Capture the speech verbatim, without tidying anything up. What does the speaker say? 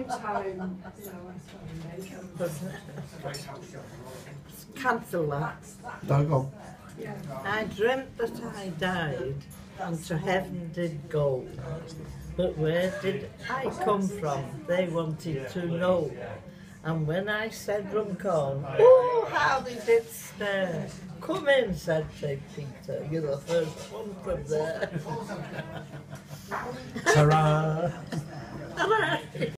time. Cancel that. Don't go. I dreamt that I died and to heaven did go. But where did I come from? They wanted to know. And when I said Runcorn, oh, how they did stare. Come in, said Saint Peter, you're the first one from there. Ta-ra! Ta-ra!